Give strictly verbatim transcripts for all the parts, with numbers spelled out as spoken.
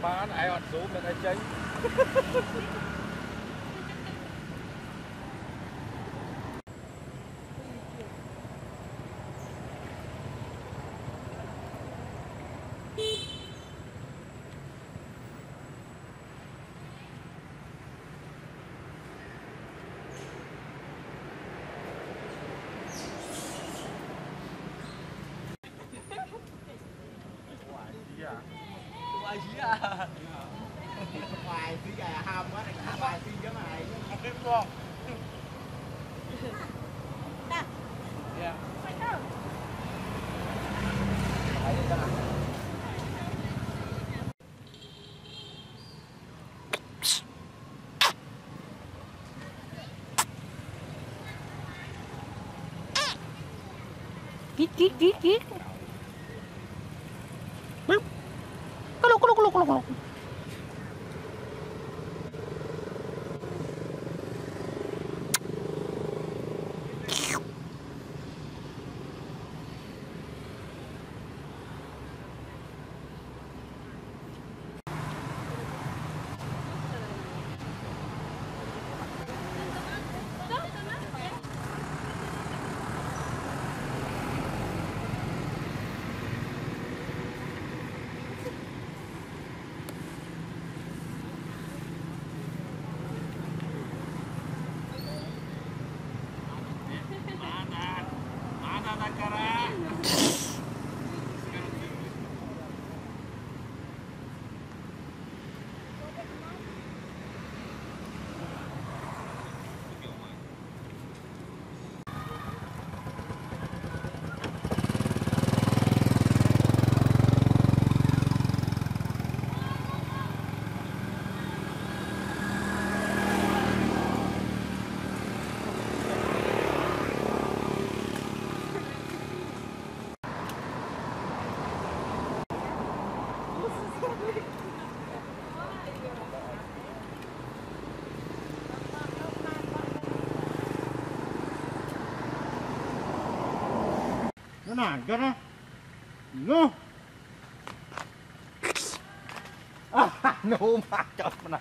bán ai ăn số mình ai chơi. Bài gì à? Bài tí gà ham quá này, hả bài tí cái này. Ăn tiếp không? Dạ. Dạ. Phải đâu? Phải đi cho nào. Kít kít kít kít. Có lúc có lúc có lúc có lúc. Nah, gana. No. Ah, no macam mana.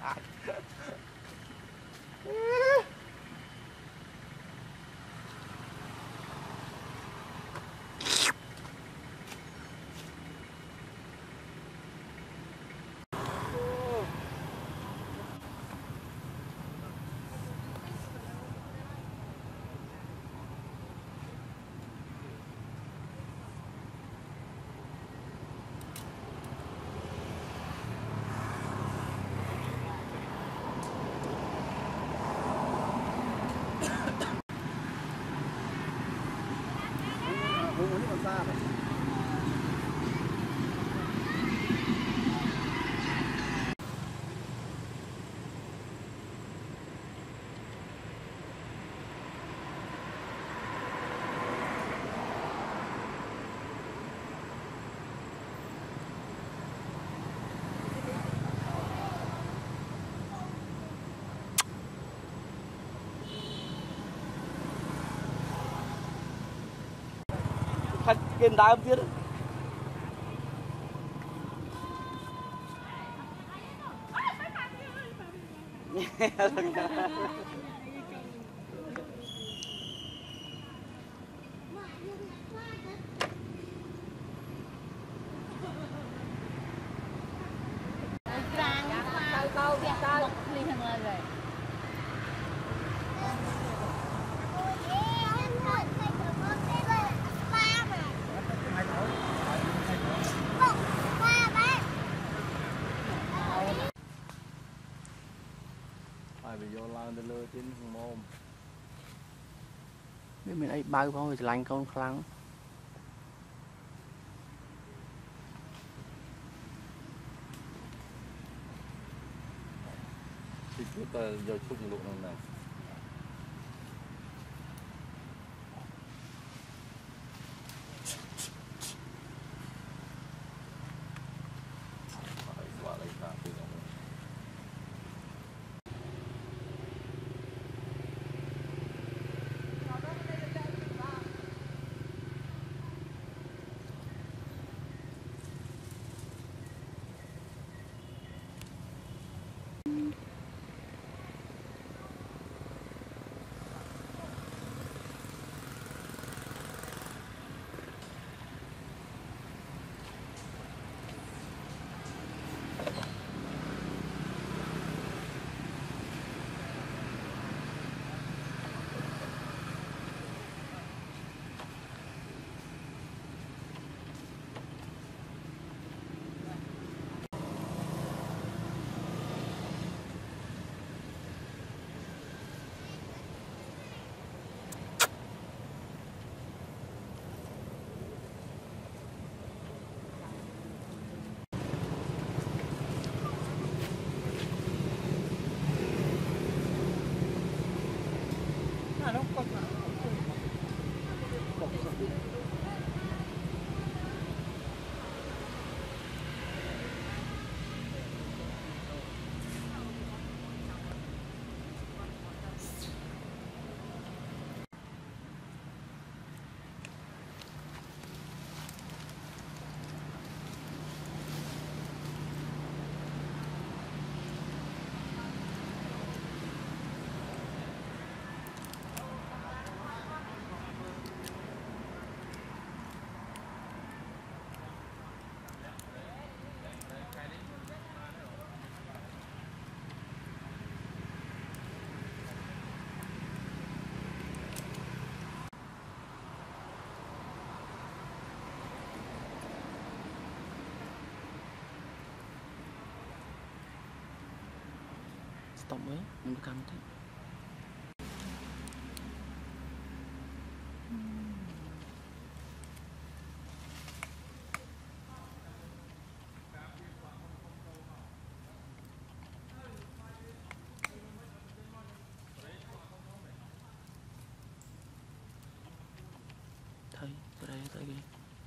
Khách kiên đá biết đấy. Câu việc câu đi thằng ơi rồi. Phải bị vô lan để lừa trên mồm. Biết mình ấy bao phong thì lành con khăn. Thì chúng ta vô chung luôn nào. stop ấy mình cầm thế thấy từ đây tới kia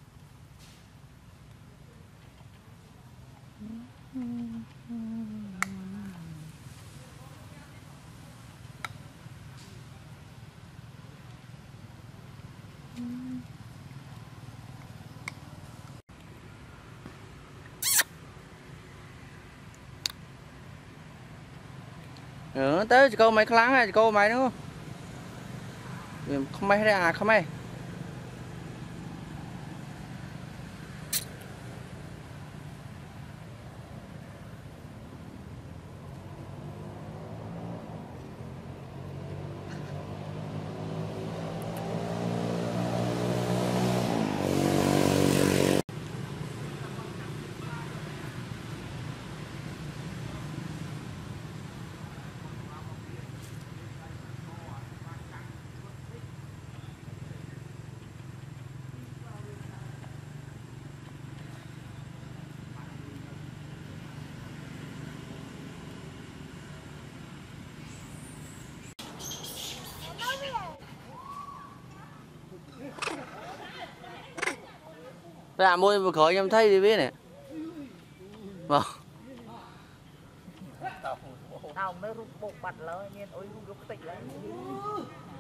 ừ, tới câu mày kháng này câu mày đúng không không mày đây à không mày ra môi mà khỏi em thấy đi biết nè vâng tao mới rút bộ bật lớn nhiên ôi rút tịch lấy